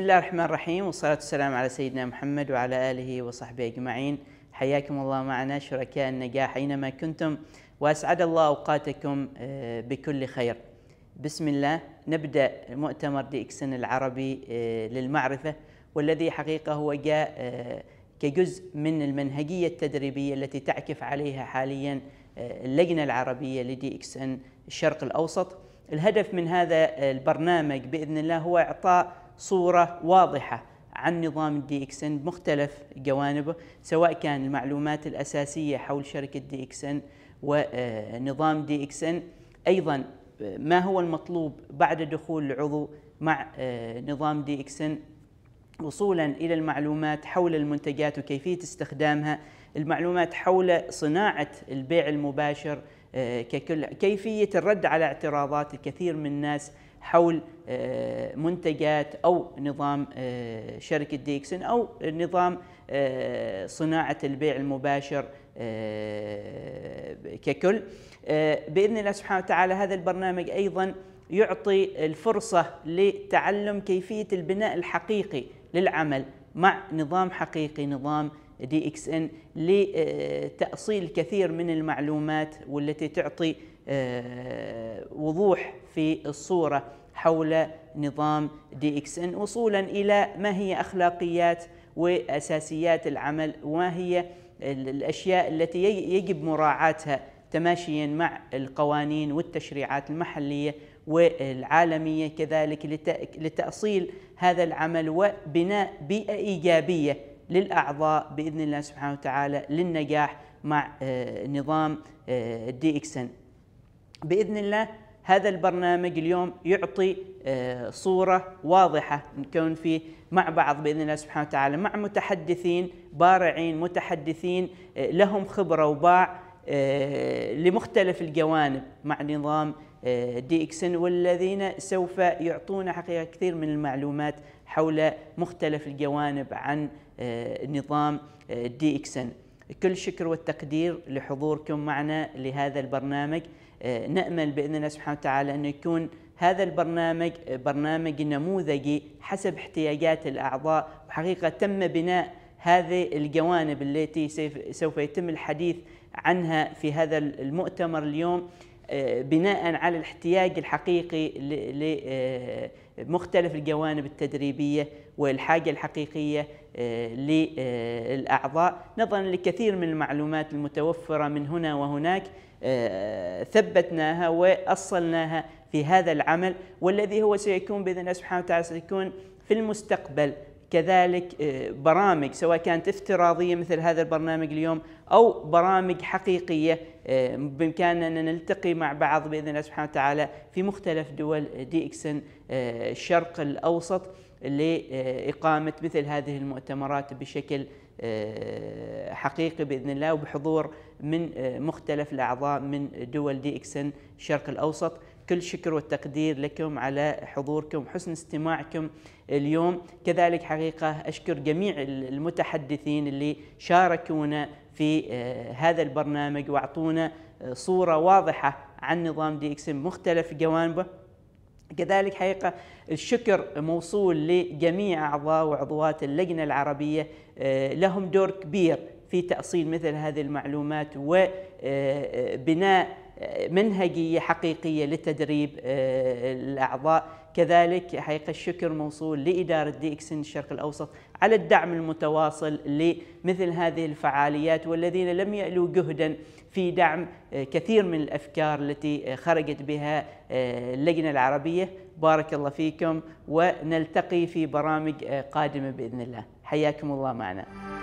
الله الرحمن الرحيم، والصلاة والسلام على سيدنا محمد وعلى آله وصحبه أجمعين. حياكم الله معنا شركاء النجاح أينما كنتم، وأسعد الله أوقاتكم بكل خير. بسم الله نبدأ مؤتمر DXN العربي للمعرفة، والذي حقيقة هو جاء كجزء من المنهجية التدريبية التي تعكف عليها حاليا اللجنة العربية لDXN الشرق الأوسط. الهدف من هذا البرنامج بإذن الله هو إعطاء صورة واضحة عن نظام DXN بمختلف جوانبه، سواء كان المعلومات الأساسية حول شركة DXN ونظام DXN، أيضا ما هو المطلوب بعد دخول العضو مع نظام DXN، وصولا إلى المعلومات حول المنتجات وكيفية استخدامها، المعلومات حول صناعة البيع المباشر ككل، كيفية الرد على اعتراضات الكثير من الناس حول منتجات أو نظام شركة DXN أو نظام صناعة البيع المباشر ككل. بإذن الله سبحانه وتعالى هذا البرنامج أيضا يعطي الفرصة لتعلم كيفية البناء الحقيقي للعمل مع نظام حقيقي، نظام DXN، لتأصيل كثير من المعلومات والتي تعطي وضوح في الصورة حول نظام DXN، وصولا إلى ما هي أخلاقيات وأساسيات العمل، وما هي الأشياء التي يجب مراعاتها تماشيا مع القوانين والتشريعات المحلية والعالمية، كذلك لتأصيل هذا العمل وبناء بيئة إيجابية للأعضاء بإذن الله سبحانه وتعالى للنجاح مع نظام DXN. بإذن الله هذا البرنامج اليوم يعطي صورة واضحة نكون فيه مع بعض بإذن الله سبحانه وتعالى، مع متحدثين بارعين، متحدثين لهم خبرة وباع لمختلف الجوانب مع نظام DXN، والذين سوف يعطونا حقيقة كثير من المعلومات حول مختلف الجوانب عن نظام DXN. كل شكر والتقدير لحضوركم معنا لهذا البرنامج. نأمل بإذن الله سبحانه وتعالى أن يكون هذا البرنامج برنامج نموذجي حسب احتياجات الأعضاء، وحقيقة تم بناء هذه الجوانب التي سوف يتم الحديث عنها في هذا المؤتمر اليوم بناء على الاحتياج الحقيقي لمختلف الجوانب التدريبية والحاجة الحقيقية للأعضاء، نظرا لكثير من المعلومات المتوفرة من هنا وهناك ثبتناها وأصلناها في هذا العمل، والذي هو سيكون بإذن الله سبحانه وتعالى سيكون في المستقبل كذلك برامج سواء كانت افتراضية مثل هذا البرنامج اليوم أو برامج حقيقية بإمكاننا أن نلتقي مع بعض بإذن الله سبحانه وتعالى في مختلف دول DXN الشرق الأوسط لإقامة مثل هذه المؤتمرات بشكل حقيقي بإذن الله، وبحضور من مختلف الأعضاء من دول DXN الشرق الأوسط. كل شكر والتقدير لكم على حضوركم وحسن استماعكم اليوم. كذلك حقيقة أشكر جميع المتحدثين اللي شاركونا في هذا البرنامج وأعطونا صورة واضحة عن نظام DXN مختلف جوانبه. كذلك حقيقة الشكر موصول لجميع أعضاء وعضوات اللجنة العربية، لهم دور كبير في تأصيل مثل هذه المعلومات وبناء منهجية حقيقية لتدريب الأعضاء. كذلك حقيقة الشكر موصول لإدارة DXN الشرق الأوسط على الدعم المتواصل لمثل هذه الفعاليات، والذين لم يألوا جهدا في دعم كثير من الأفكار التي خرجت بها اللجنة العربية. بارك الله فيكم، ونلتقي في برامج قادمة بإذن الله. حياكم الله معنا.